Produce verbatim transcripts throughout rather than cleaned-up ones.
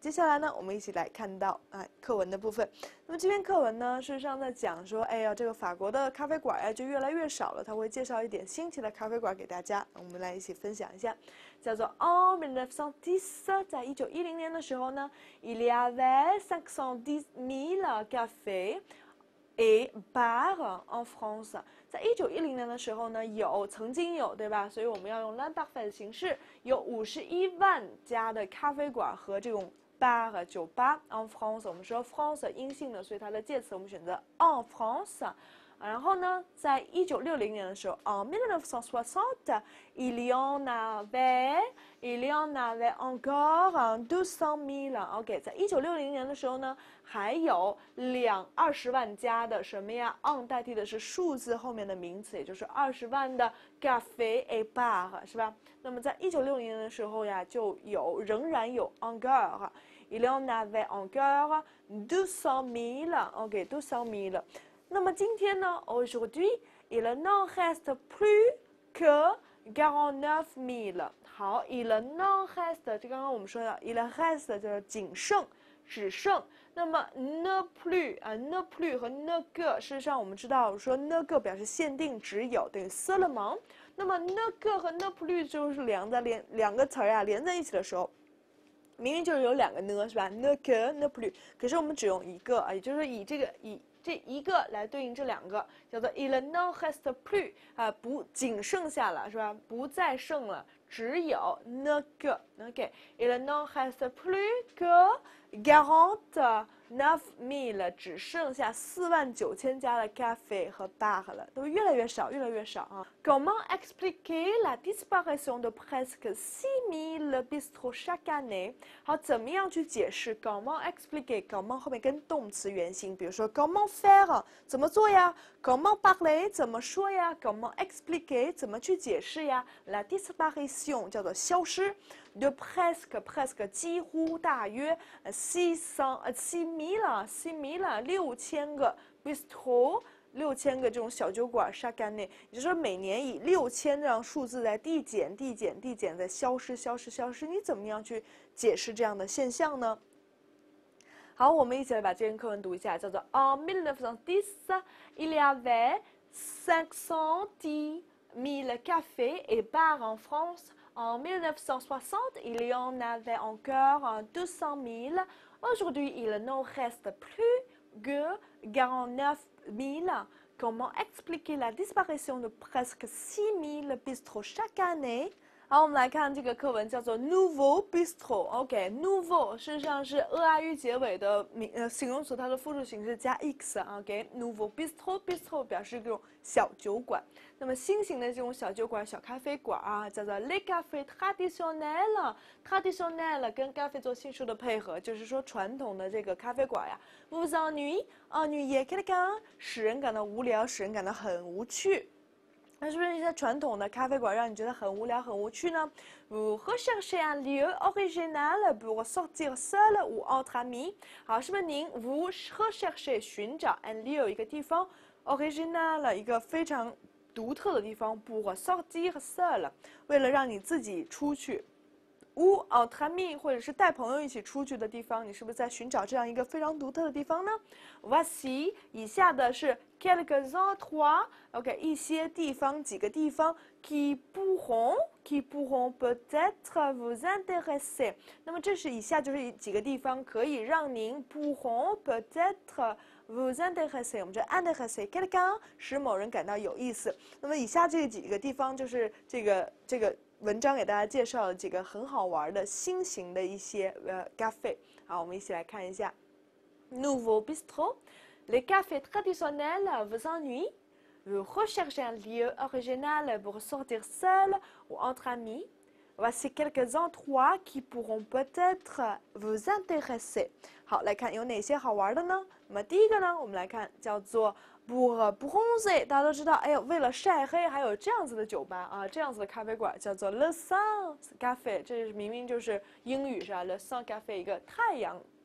接下来呢，我们一起来看到啊课文的部分。那么这篇课文呢，事实上在讲说，哎呀，这个法国的咖啡馆呀就越来越少了。他会介绍一点新奇的咖啡馆给大家，我们来一起分享一下。叫做 En mille neuf cent dix， 在一九一零年的时候呢 ，il y avait cinq cent dix mille cafés et bars en France。在一九一零年的时候呢，有曾经有，对吧？所以我们要用 l'imparfait 的形式，有五十一万家的咖啡馆和这种 bar 酒吧 en France。我们说 France 阴性的，所以它的介词我们选择 en France。然后呢，在一九六零年的时候 ，en mille neuf cent soixante, il y en avait, il y en avait encore deux cent mille. OK， 在一九六零年的时候呢，还有两二十万家的什么呀 ？on 代替的是数字后面的名词，也就是二十万的 café et bar， 是吧？那么在一九六零年的时候呀，就有仍然有 encore， il y en avait encore deux cent mille. OK， deux cent mille。那么今天呢 ，aujourd'hui il n'en reste plus que quarante-neuf mille。好 ，il n'en reste， 这刚刚我们说的 il reste 就是仅剩、只剩。那么 ne plus 啊 ne plus 和 ne que， 事实上我们知道说 ne que 表示限定、只有，等于 seulement。那么 ne que 和 ne plus 就是连在连两个词儿啊连在一起的时候。明明就是有两个 ne 是吧 ？ne que ne plus， 可是我们只用一个啊，也就是以这个以这一个来对应这两个，叫做 il n'en reste plus 啊，不仅剩下了是吧？不再剩了，只有 ne que OK，il n'en reste plus que quarante-neuf mille， 只剩下四万九千家的 café 和 bar 了，都越来越少，越来越少啊。Comment expliquer la disparition de presque six mille bistrots chaque année？ 好，怎么样去解释 ？Comment expliquer？Comment 后面跟动词原形，比如说 comment faire 怎么做呀 ？Comment parler 怎么说呀 ？Comment expliquer 怎么去解释呀 ？La disparition 叫做消失。de presque presque 几乎大约 six cent six mille six mille 六千个 bistro 六千个这种小酒馆 chaque année， 也就是说每年以六千这样数字在递减递减递减在消失消失消失，你怎么样去解释这样的现象呢？好，我们一起来把这篇课文读一下，叫做 En mille neuf cent dix, il y avait cinq cent dix mille cafés et bars en France。En mille neuf cent soixante, il y en avait encore deux cent mille. Aujourd'hui, il n'en reste plus que quarante-neuf mille. Comment expliquer la disparition de presque six mille bistrots chaque année？ 好，我们来看这个课文，叫做 Nouveau Bistro。OK，Nouveau 事实上是 -aju 结尾的名呃形容词，它的复数形式加 x 啊。OK，Nouveau Bistro，Bistro 表示这种小酒馆。那么新型的这种小酒馆、小咖啡馆啊，叫做 Les Cafés Traditionnels。Traditionnel 跟 café 做新数的配合，就是说传统的这个咖啡馆呀。Vous ennuyez ennuyez quelqu'un， 使人感到无聊，使人感到很无趣。那是不是一些传统的咖啡馆让你觉得很无聊、很无趣呢 ？Vous recherchez un lieu original pour sortir seul ou entre amis？ 好，是不是您 vous recherchez 寻找 un lieu 一个地方 original 一个非常独特的地方 pour sortir seul 为了让你自己出去。ou entre amis 或者是带朋友一起出去的地方，你是不是在寻找这样一个非常独特的地方呢 ？Voici 以下的是 quelques endroits， OK， 一些地方，几个地方 qui pourront qui pourront peut-être vous intéresser。那么这是以下就是几个地方可以让您 pourront peut-être vous intéresser。我们这 intéresser quelqu'un 使某人感到有意思。那么以下这几个地方就是这个这个。文章给大家介绍了几个很好玩的新型的一些呃 café。好，我们一起来看一下 Nouveau Bistro. Les cafés traditionnels vous ennuient? Vous recherchez un lieu original pour sortir seul ou entre amis? Voici quelques endroits qui pourront peut-être vous intéresser. 好，来看有哪些好玩的呢？那么第一个呢，我们来看叫做 pour bronzer， 大家都知道，哎呦，为了晒黑，还有这样子的酒吧啊，这样子的咖啡馆叫做 Le Sun Café， 这是明明就是英语是吧 ？Le Sun Café 一个太阳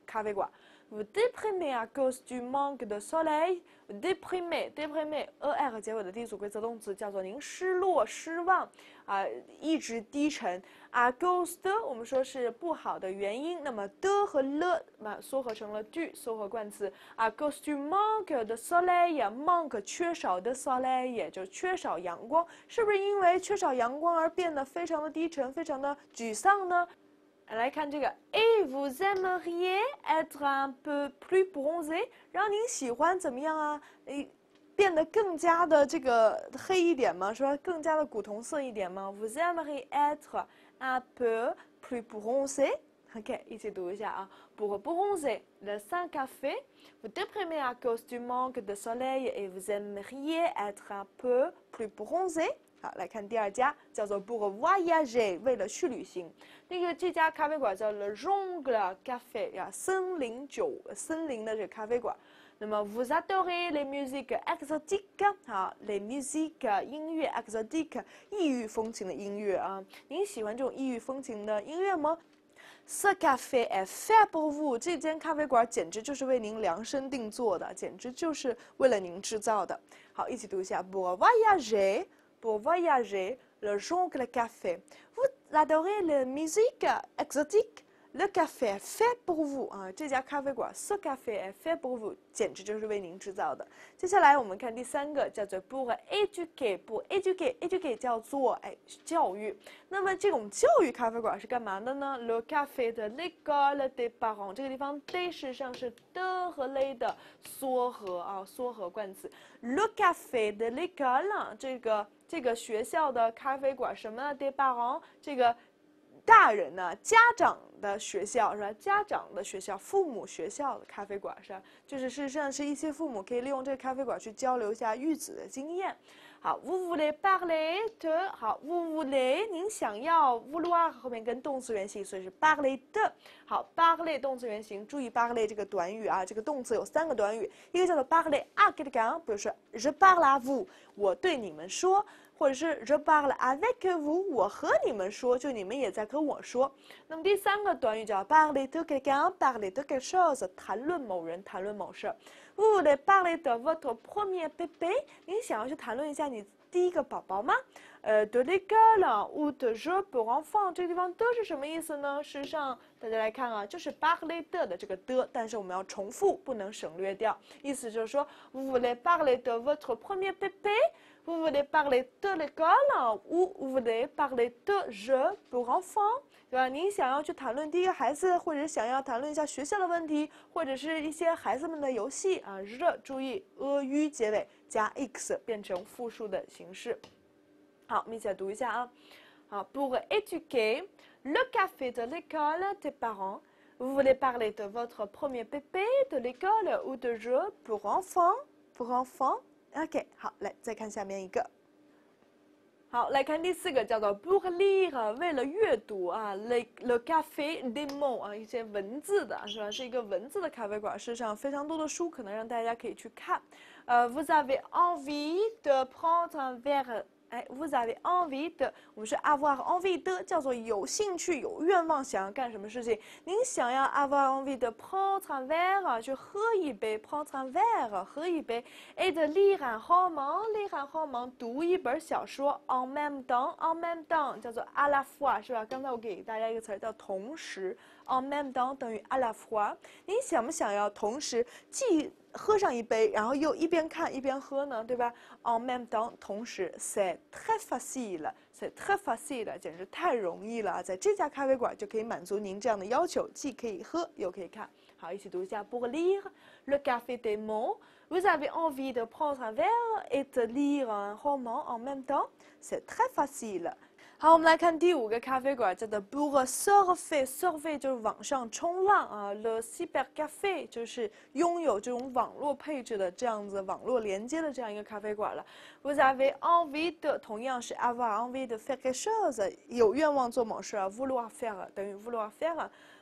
咖啡馆。Vous déprimez à cause du manque de soleil. Déprimé, déprimé, er 结尾的第一组规则动词叫做您失落、失望啊、呃，一直低沉。à cause de 我们说是不好的原因，那么的和了嘛缩合成了句，缩合冠词。à cause du manque de soleil，manque 缺少的 soleil 也就缺少阳光，是不是因为缺少阳光而变得非常的低沉，非常的沮丧呢？来看这个 ，et vous aimeriez être un peu plus bronzé， 让您喜欢怎么样啊？诶，变得更加的这个黑一点吗？说更加的古铜色一点吗 ？Vous aimeriez être un peu plus bronzé。OK， 一起读一下啊。Pour bronzer, le sans café, vous déprimez à cause du manque de soleil et vous aimeriez être un peu plus bronzé。好，来看第二家，叫做 pour voyager， 为了去旅行。那个这家咖啡馆叫 Le Jungle Café 呀，森林酒，森林的这个咖啡馆。那么 vous adorez les musiques exotiques， 好 ，les musiques 音乐 exotique 异域风情的音乐啊，您喜欢这种异域风情的音乐吗？Ce café est fait pour vous， 这间咖啡馆简直就是为您量身定做的，简直就是为了您制造的。好，一起读一下 pour voyager。Pour voyager, le Jungle Café. Vous adorez la musique exotique? Le café est fait pour vous 啊，这家咖啡馆 ，ce café est fait pour vous， 简直就是为您制造的。接下来我们看第三个，叫做 pour éduquer，pour éduquer，éduquer 叫做哎教育。那么这种教育咖啡馆是干嘛的呢 ？Le café de l'école des parents， 这个地方 de 事实上是的和 les 的缩合啊，缩合冠词。Le café de l'école， 这个这个学校的咖啡馆什么 des parents， 这个。大人呢，家长的学校是吧？家长的学校，父母学校的咖啡馆是吧？就是事实上是一些父母可以利用这个咖啡馆去交流一下育子的经验。好 ，vous voulez parler de， 好 ，vous voulez， 您想要 vouloir 后面跟动词原形，所以是 parler de。好 ，parler 动词原形，注意 parler 这个短语啊，这个动词有三个短语，一个叫做 parler à quelqu'un， 比如说 je parle à vous， 我对你们说。或者是 je parle avec vous， 我和你们说，就你们也在跟我说。那么第三个短语叫 parler de quelqu'un，parler de quelque chose， 谈论某人，谈论某事。Vous voulez parler de votre premier bébé？ 您想要去谈论一下你第一个宝宝吗？呃 ，de l'école ou de jeu pour enfants， 这个地方的是什么意思呢？事实上，大家来看啊，就是 parler de 的这个的，但是我们要重复，不能省略掉。意思就是说 ，vous voulez parler de votre premier bébé？Vous voulez parler de l'école ou vous voulez parler de jeux pour enfants， 对吧？您想要去谈论第一个孩子，或者想要谈论一下学校的问题，或者是一些孩子们的游戏啊。热，注意 a u 结尾加 x 变成复数的形式。好，我们一起来读一下啊。好 ，pour éduquer le café de l'école des parents。Vous voulez parler de votre premier bébé, de l'école ou de jeux pour enfants? Pour enfants.OK， 好，来再看下面一个。好，来看第四个，叫做 pour lire， 为了阅读啊 ，le le café des mots 啊，一些文字的是吧？是一个文字的咖啡馆，事实上非常多的书可能让大家可以去看。呃 ，vous avez envie de prendre un verre。哎 ，vous avez envie de， 我们是 avoir envie de， 叫做有兴趣、有愿望，想要干什么事情。您想要 avoir envie de prendre un verre， 去喝一杯 ，prendre un verre， 喝一杯 ，et de lire un roman，lire un roman， 读一本小说 ，en même temps，en même temps， 叫做 à la fois， 是吧？刚才我给大家一个词儿叫同时 ，en même temps 等于 à la fois。您想不想要同时既喝上一杯，然后又一边看一边喝呢，对吧 ？en même temps， 同时 ，c'est très facile，c'est très facile， 简直太容易了。在这家咖啡馆就可以满足您这样的要求，既可以喝又可以看。好，一起读一下 pour lire le café des mots。Vous avez envie de prendre un verre et de lire un roman en même temps? C'est très facile. 好，我们来看第五个咖啡馆，叫做 pour surfer。surfer 就是网上冲浪啊 ，le cybercafé 就是拥有这种网络配置的这样子网络连接的这样一个咖啡馆了。Vous avez envie de 同样是 avoir envie de faire quelque chose， 有愿望做某事啊 ，vouloir faire 等于 vouloir faire。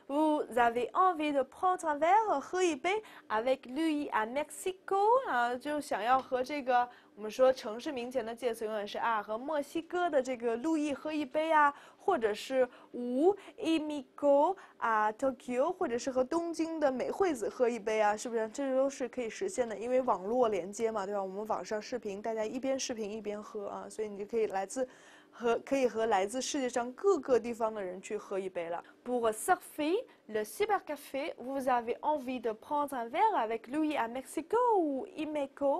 Vous avez envie de prendre un verre 喝一杯 avec lui à Mexico 啊，就想要和这个我们说城市名前的介词永远是啊，和墨西哥的这个路易喝一杯啊，或者是无 imigo 啊 Tokyo， 或者是和东京的美惠子喝一杯啊，是不是？这都是可以实现的，因为网络连接嘛，对吧？我们网上视频，大家一边视频一边喝啊，所以你就可以来自。和可以和来自世界上各个地方的人去喝一杯了。Pour surfer le cybercafé, vous avez envie de prendre un verre avec lui à Mexico ou Imeko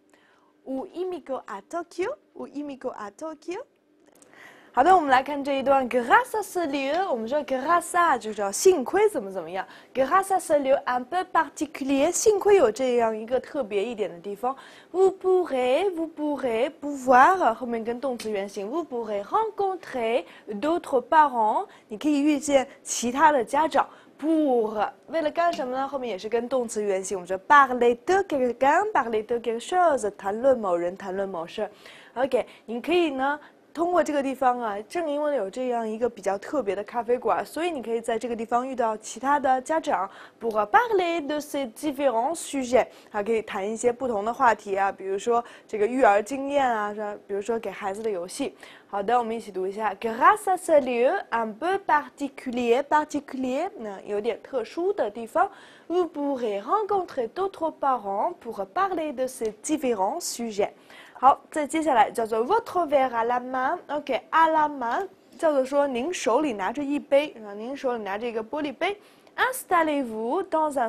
ou Imeko à Tokyo ou Imeko à Tokyo。好的，我们来看这一段 grâce à ce lieu， 我们说 grâce à 就叫幸亏怎么怎么样 ，grâce à ce lieu un peu particulier， 幸亏有这样一个特别一点的地方 ，vous pourrez vous pourrez pouvoir 后面跟动词原形 ，vous pourrez rencontrer d'autres parents， 你可以遇见其他的家长。pour 为了干什么呢？后面也是跟动词原形，我们说 parler de quelqu'un，parler de quelque chose， 谈论某人，谈论某事。OK， 你可以呢。通过这个地方啊，正因为有这样一个比较特别的咖啡馆，所以你可以在这个地方遇到其他的家长 pour parler de ces différents sujets， 还可以谈一些不同的话题啊，比如说这个育儿经验啊，比如说给孩子的游戏。好的，我们一起读一下 grâce à ce lieu un peu particulier particulier， 那有点特殊的地方 vous pourrez rencontrer d'autres parents pour parler de ces différents sujets。好，再接下来叫做 votre verre à la main，OK， à la main 叫做说您手里拿着一杯，啊，您手里拿着一个玻璃杯。Installez-vous dans un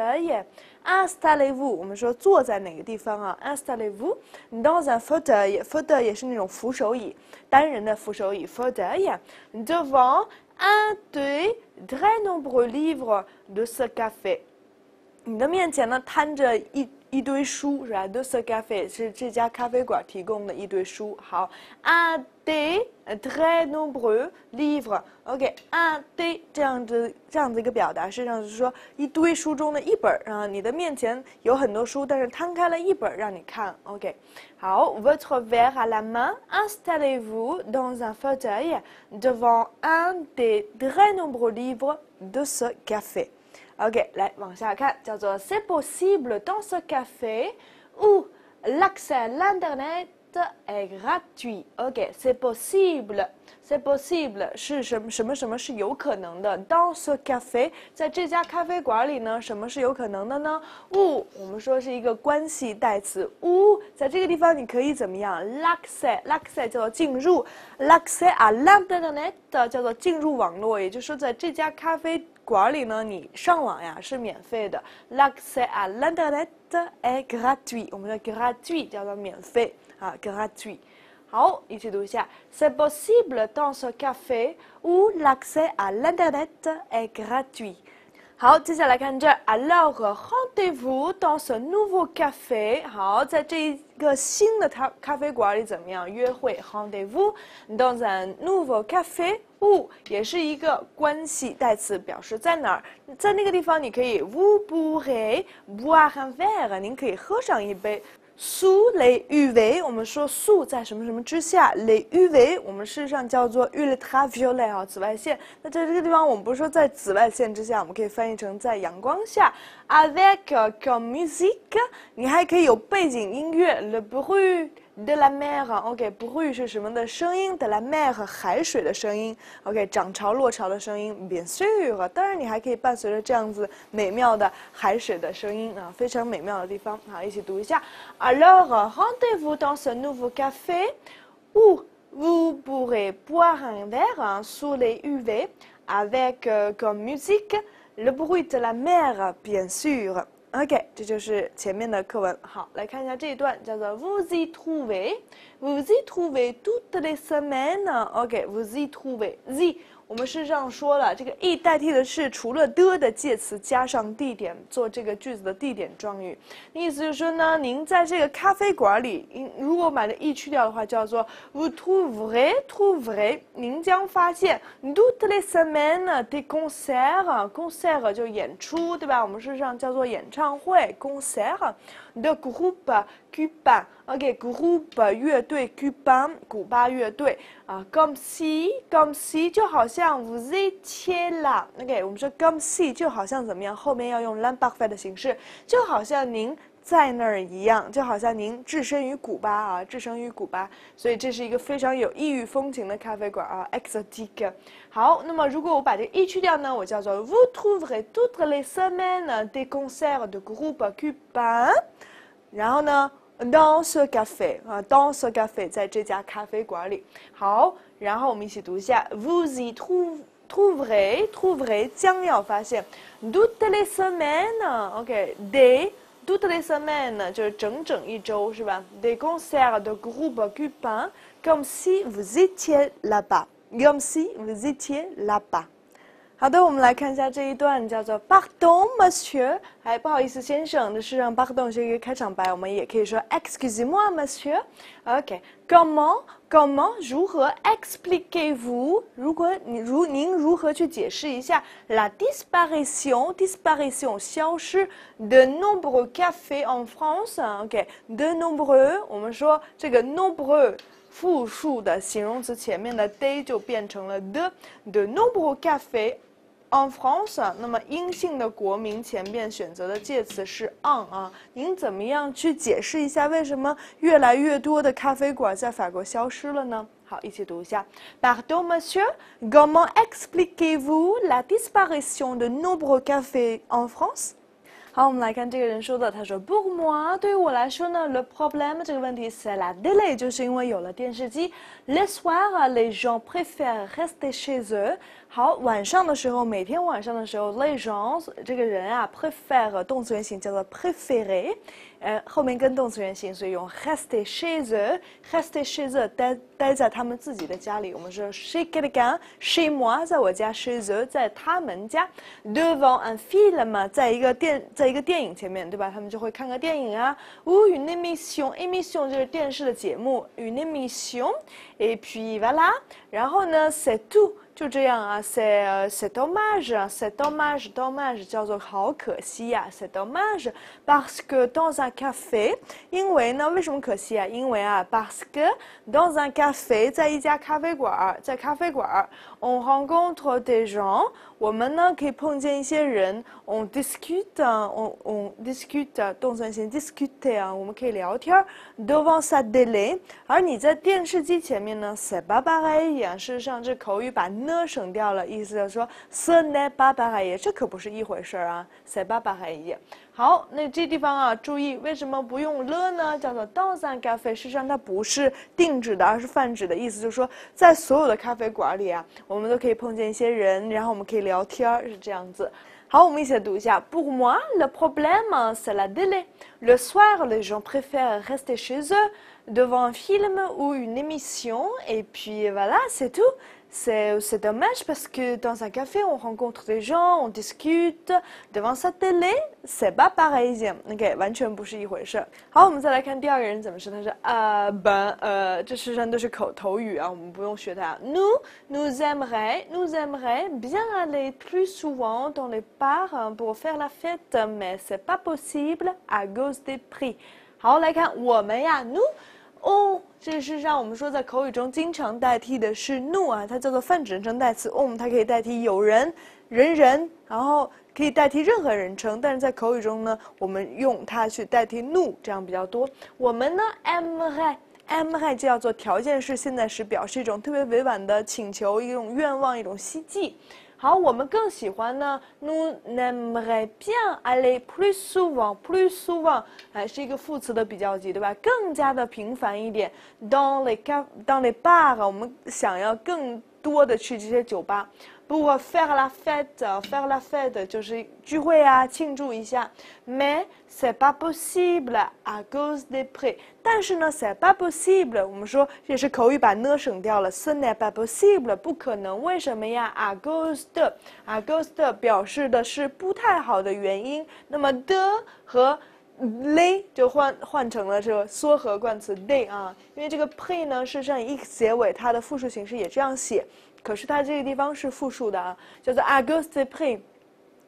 fauteuil。Installez-vous， 我们说坐在哪个地方啊 ？Installez-vous dans un fauteuil，fauteuil 也是那种扶手椅，单人的扶手椅 fauteuil。Devant un des très nombreux livres de ce café， 你的面前呢摊着一。一堆书是吧 ？De ce café 是这家咖啡馆提供的一堆书。好 ，un des très nombreux livres。OK，un des 这样子这样子一个表达，实际上是说一堆书中的一本啊。你的面前有很多书，但是摊开了一本让你看。OK， 好 ，votre verre à la main, installez-vous dans un fauteuil devant un des très nombreux livres de ce café。OK， 来往下看，叫做 C'est possible dans ce café où l'accès à l'internet est gratuit. OK， c'est possible， c'est possible 是什么什么什么是有可能的 ？Dans ce café， 在这家咖啡馆里呢，什么是有可能的呢 ？où 我们说是一个关系代词 où 在这个地方你可以怎么样 ？L'accès l'accès 叫做进入 ，l'accès à l'internet 叫做进入网络，也就是说在这家咖啡。馆里呢，你上网呀是免费的。L'accès à l'internet est gratuit。我们的 gratuit 叫做免费啊 ，gratuit。好，一起读一下。C'est possible dans ce café où l'accès à l'internet est gratuit。好，接下来看这 Alors rendez-vous dans ce nouveau café。好，在这一个新的咖咖啡馆里怎么样约会 ？Rendez-vous dans un nouveau café。où 也是一个关系代词，表示在哪儿，在那个地方你可以 vous pourrez boire un verre， 您可以喝上一杯。sous les U V， 我们说 sous 在什么什么之下 ，les U V 我们事实上叫做 ultraviolet 啊，紫外线。那在这个地方，我们不是说在紫外线之下，我们可以翻译成在阳光下。avec comme musique， 你还可以有背景音乐 le bruit de la mer。OK， bruit 是什么的声音 ？de la mer 海水的声音。OK， 涨潮落潮的声音 ，bien sûr。当然，你还可以伴随着这样子美妙的海水的声音啊，非常美妙的地方。好，一起读一下。Alors rendez-vous dans ce nouveau café où vous pourrez boire un verre sous les U V avec comme musique le bruit de la mer, bien sûr. OK， 这就是前面的课文。好，来看一下这一段，叫做 Vous y trouvez, vous y trouvez toutes les semaines. OK，vous y trouvez z。我们事实上说了，这个 e 代替的是除了的的介词加上地点做这个句子的地点状语。意思就是说呢，您在这个咖啡馆里，如果把这 e 去掉的话，叫做 vous trouverez trouverez， 您将发现 toutes les semaines des concerts concert 就演出，对吧？我们事实上叫做演唱会 concert de groupe cubain OK，groupe 乐队 ，Cuban 古巴乐队啊 ，comme si comme si 就好像 vous étiez là。OK， 我们说 comme si 就好像怎么样，后面要用 l'imparfait 的形式，就好像您在那儿一样，就好像您置身于古巴啊，置身于古巴，所以这是一个非常有异域风情的咖啡馆啊 ，exotique。好，那么如果我把这个 e 去掉呢，我叫做 Vous trouverez toutes les semaines des concerts de groupe cubain。然后呢 ，dans ce café 啊 ，dans ce café 在这家咖啡馆里。好，然后我们一起读一下 ，Vous y trouv trouverez trouverez 将要发现 toutes les semaines，OK，des toutes les semaines 就是整整一周是吧 ？des concerts de groupe cubain comme si vous étiez là-bas，comme si vous étiez là-bas。好的，我们来看一下这一段，叫做 Pardon, monsieur。哎，不好意思，先生，这是让 Pardon 是一个开场白，我们也可以说 Excusez-moi, monsieur。OK，comment comment 如何 expliquez-vous？ 如果你如您如何去解释一下 la disparition disparition 消失 de nombreux cafés en France？OK，de nombreux， 我们说这个 nombreux。复数的形容词前面的 des 就变成了 de de nombreux cafés en France。那么阴性的国民前面选择的介词是 on 啊。您怎么样去解释一下为什么越来越多的咖啡馆在法国消失了呢？好，一起读一下。Pardon, monsieur, comment expliquez-vous la disparition de nombreux cafés en France？好，我们来看这个人说的，他说 Pour moi， 对于我来说呢 ，le problème 这个问题 c'est la télé， 就是因为有了电视机 ，le soir les gens préfèrent rester chez eux。好，晚上的时候，每天晚上的时候 ，les gens 这个人啊 préfère 动词原形叫做 préférer， 呃，后面跟动词原形，所以用 rester chez eux，rester chez eux 待待在他们自己的家里。我们说 chez quelqu'un，chez moi 在我家 ，chez eux 在他们家 ，devant un film 在一个电在一个电影前面，对吧？他们就会看个电影啊。ou une émission，émission 就是电视的节目 ，une émission，et puis voilà， 然后呢 c'est tout。就这样啊 ，c'est c'est dommage，c'est dommage dommage 叫做好可惜呀、啊、，c'est dommage parce que dans un café， 因为呢，为什么可惜啊？因为啊 ，parce que dans un café 在一家咖啡馆，在咖啡馆 ，on rencontre des gens， 我们呢可以碰见一些人 ，on discute，on on discute 动词原形 discute 啊，我们可以聊天 devant sa télé， 而你在电视机前面呢 ，c'est pas pareil， 事实上这口语把呢省掉了，意思就是说 ce n'est pas pareil， 这可不是一回事啊 ，c'est pas pareil。好，那这地方啊，注意为什么不用了呢？叫做 dans un café， 事实上它不是定指的，而是泛指的意思，就是说在所有的咖啡馆里啊，我们都可以碰见一些人，然后我们可以聊天，是这样子。好，我们一起来读一下。Pour moi, le problème, c'est la télé. Le soir, les gens préfèrent rester chez eux devant un film ou une émission, et puis voilà, c'est tout. C'est, c'est dommage parce que dans un café, on rencontre des gens, on discute. Devant sa télé, c'est pas pareil. OK， 完全不是一回事。好，我们再来看第二个人怎么说。他说啊，本呃，这实际上都是口头语啊，我们不用学它。Nous, nous aimerions, nous aimerions bien aller plus souvent dans les bars pour faire la fête, mais c'est pas possible à cause des prix. 好，来看我们呀 ，nous。哦，这事实上我们说在口语中经常代替的是 nous 啊，它叫做泛指人称代词 on， 它可以代替有人、人人，然后可以代替任何人称，但是在口语中呢，我们用它去代替 nous， 这样比较多。我们呢 aimerait aimerait 叫做条件式现在时，表示一种特别委婉的请求，一种愿望，一种希冀。好，我们更喜欢呢 nous aimerions bien aller plus souvent plus souvent 哎，是一个副词的比较级，对吧？更加的频繁一点 dans les dans les bars 我们想要更多的去这些酒吧 pour faire la fête faire la fête 就是聚会啊，庆祝一下 mais c'est pas possible à cause des prix 但是呢 c'est pas possible 我们说也是口语把呢省掉了 ce n'est pas possible 不可能，为什么呀 à cause de à cause de 表示的是不太好的原因，那么的和嘞就换换成了这个缩合冠词 they 啊，因为这个 prix 呢，事实上以 x 结尾，它的复数形式也这样写，可是它这个地方是复数的啊，叫做 à cause des prix。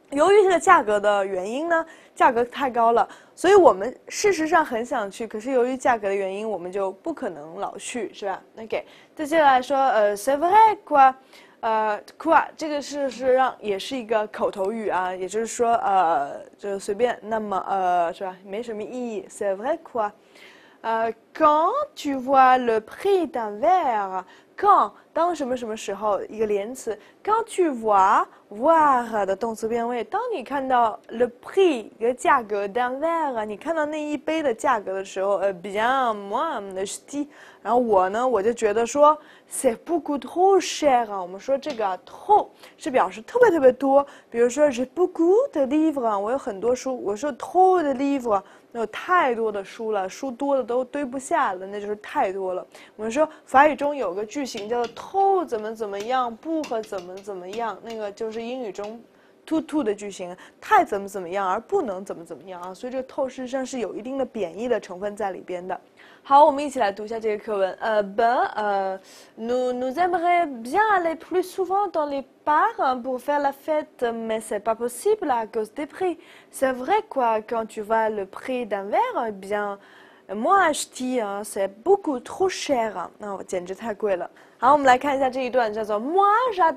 由于这个价格的原因呢，价格太高了，所以我们事实上很想去，可是由于价格的原因，我们就不可能老去，是吧 ？OK， 接下来说，呃 ，c'est vrai quoi， 呃 quoi 这个事实上也是一个口头语啊，也就是说，呃，就随便，那么呃，是吧？没什么意义 ，c'est vrai quoi， 呃 ，quand tu vois le prix d'un verre。quand 当什么什么时候一个连词 quand tu vois voir 的动词变位，当你看到 le prix 一个价格 d'un verre 你看到那一杯的价格的时候，呃 bien moi je dis， 然后我呢我就觉得说 c'est beaucoup trop cher 啊，我们说这个啊 trop 是表示特别特别多，比如说 j'ai beaucoup de livres 我有很多书，我说 trop de livres。有太多的书了，书多的都堆不下了，那就是太多了。我们说法语中有个句型叫做 trop 怎么怎么样，不和怎么怎么样，那个就是英语中 too too 的句型，太怎么怎么样而不能怎么怎么样啊，所以这个 trop 事实上是有一定的贬义的成分在里边的。好，我们一起来读一下这个课文。呃 ben, euh, nous, nous aimerions bien aller plus souvent dans les parcs pour faire la fête, mais c'est pas possible à cause des prix. C'est vrai quoi, quand tu vois le prix d'un verre, eh bien, moi je dis, hein, c'est beaucoup trop cher. 那简直太贵了。好，我们来看一下这一段，叫做 moi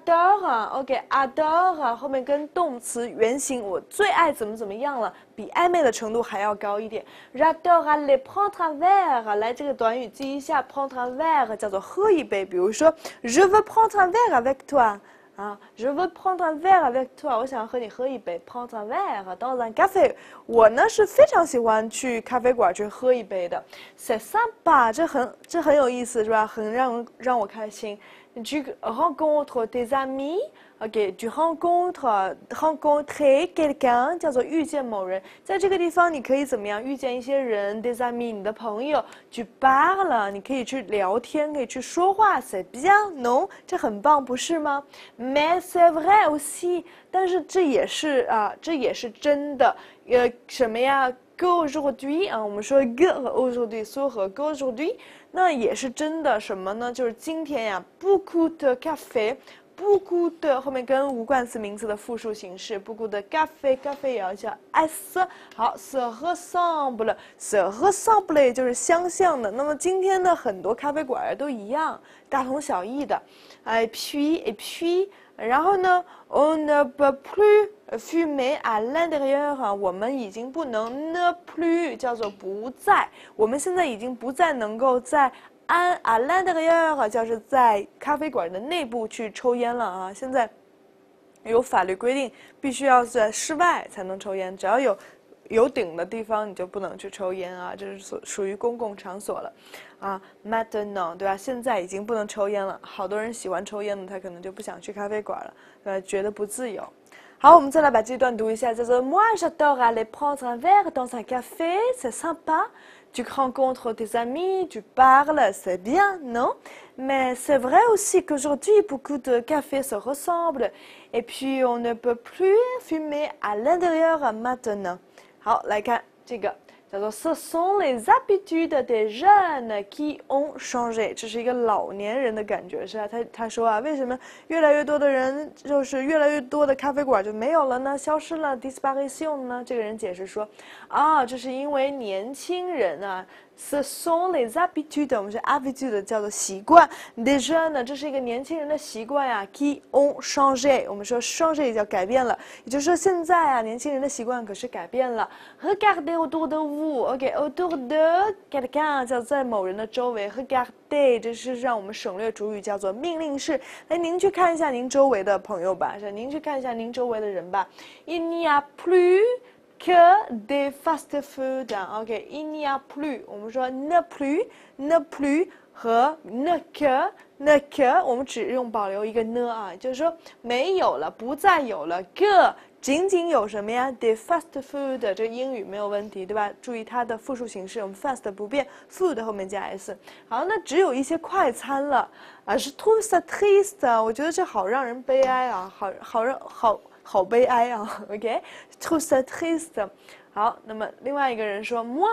j'adore。OK，adore 后面跟动词原形，我最爱怎么怎么样了，比暧昧的程度还要高一点。j'adore aller prendre un verre， 来这个短语记一下 ，prendre un verre 叫做喝一杯，比如说 je veux prendre un verre avec toi。啊 ，je veux prendre un verre avec toi， 我想和你喝一杯 ，prendre un verre dans un café。我呢是非常喜欢去咖啡馆去喝一杯的 ，c'est sympa， 这很这很有意思是吧？很让让我开心。tu rencontres tes amis。OK，tu rencontres rencontrer quelqu'un 叫做遇见某人，在这个地方你可以怎么样遇见一些人 des amis 你的朋友 tu parles 你可以去聊天，可以去说话 c'est bien non 这很棒不是吗 mais c'est vrai aussi 但是这也是啊这也是真的呃什么呀 qu'aujourd'hui 啊我们说 que 和 aujourd'hui 缩合 qu'aujourd'hui 那也是真的什么呢就是今天呀 beaucoup de café beaucoup de 后面跟无冠词名词的复数形式 beaucoup de café café 也要叫 s 好 se ressemble se ressemble 就是相像的那么今天的很多咖啡馆都一样大同小异的哎 puis et puis 然后呢 on ne peut plus fumer à l'intérieur 我们已经不能 ne plus 叫做不在我们现在已经不再能够在安 à l'intérieur 就是在咖啡馆的内部去抽烟了啊！现在有法律规定，必须要在室外才能抽烟，只要有有顶的地方你就不能去抽烟啊，这是属属于公共场所了啊。Maintenant 对吧？现在已经不能抽烟了，好多人喜欢抽烟的，他可能就不想去咖啡馆了，呃，觉得不自由。好，我们再来把这段读一下，叫做 Moi j'adore aller prendre un verre dans un café, c'est sympa.Tu rencontres tes amis, tu parles, c'est bien, non? Mais c'est vrai aussi qu'aujourd'hui, beaucoup de cafés se ressemblent. Et puis, on ne peut plus fumer à l'intérieur maintenant. 好，来看这个叫做 Ce sont les habitudes des jeunes qui ont changé。这是一个老年人的感觉，是吧？他他说啊，为什么越来越多的人，就是越来越多的咖啡馆就没有了呢？消失了 ，disparition 呢？这个人解释说，啊，这是因为年轻人啊。Ce sont les habitudes， 我们是 habitude 叫做习惯 des jeunes 这是一个年轻人的习惯呀 qui ont changé， 我们说 changé 也叫改变了，也就是说现在啊，年轻人的习惯可是改变了。Regardez autour de vous，OK，autour de quelqu'un 叫在某人的周围 ，regardez 这是让我们省略主语叫做命令式。来，您去看一下您周围的朋友吧，是您去看一下您周围的人吧。Il n'y a plus。que des fast-food， OK， il n'y a plus， 我们说 ne plus ne plus 和 ne que ne que， 我们只用保留一个 ne 啊，就是说没有了，不再有了 que 仅仅有什么呀 des fast-food， 这个英语没有问题，对吧？注意它的复数形式，我们 fast 不变 ，food 后面加 s。好，那只有一些快餐了啊，是 tout ça triste， 我觉得这好让人悲哀啊，好好让好。好悲哀啊 ，OK， tout ça triste。好，那么另外一个人说 ，moi，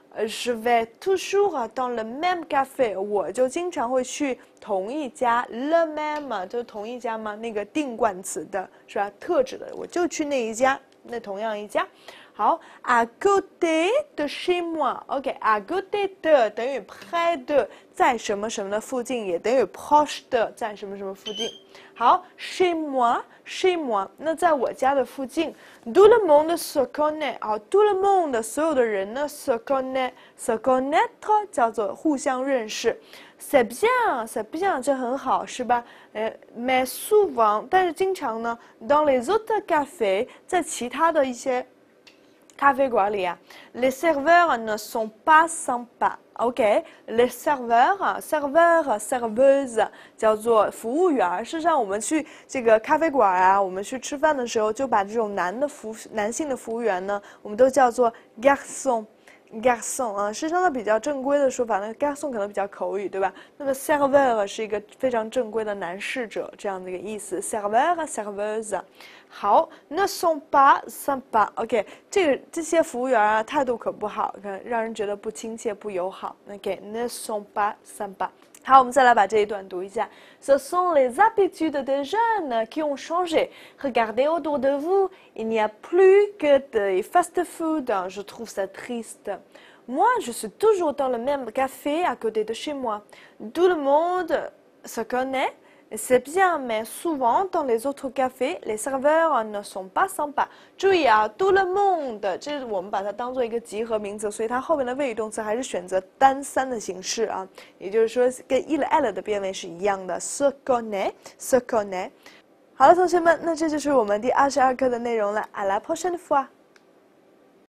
Je vais toujours dans le même café， 我就经常会去同一家 ，le même 就是同一家嘛，那个定冠词的是吧？特指的，我就去那一家，那同样一家。好 ，à côté de chez moi，OK，à côté de 等于 près de， 在什么什么的附近，也等于 proche de 在什么什么附近。好 ，chez moi，chez moi， 那在我家的附近 ，tout le monde se connaît， 啊 ，tout le monde 所有的人呢 se connaît，se connaître 叫做互相认识 ，c'est bien，c'est bien 这很好是吧？呃 ，mais souvent 但是经常呢 ，dans les autres cafés 在其他的一些咖啡馆里啊 ，les serveurs ne sont pas sympas。OK，les serveurs、serveurs、serveuses 叫做服务员。事实上，我们去这个咖啡馆啊，我们去吃饭的时候，就把这种男的服男性的服务员呢，我们都叫做 garçon。garçon 啊，事实上呢比较正规的说法，那 garçon 可能比较口语，对吧？那么 serveur 是一个非常正规的男侍者这样的一个意思 ，serveur、serveuse。好 ，ne sont pas sympas。OK， 这个这些服务员啊，态度可不好，让人觉得不亲切、不友好。OK，ne sont pas sympas。好，我们再来把这一段读一下。Ce sont les habitudes des jeunes qui ont changé. Regardez autour de vous, il n'y a plus que des fast-food. Je trouve ça triste. Moi, je suis toujours dans le même café à côté de chez moi. Tout le monde se connaît. C'est bien, mais souvent dans les autres cafés, les serveurs ne sont pas sympas. 注意啊 ，tout le monde， 这是我们把它当做一个集合名词，所以它后面的谓语动词还是选择单三的形式啊，也就是说跟 il elle 的变位是一样的 se connaît，se connaît。好了，同学们，那这就是我们第二十二课的内容了。À la prochaine fois。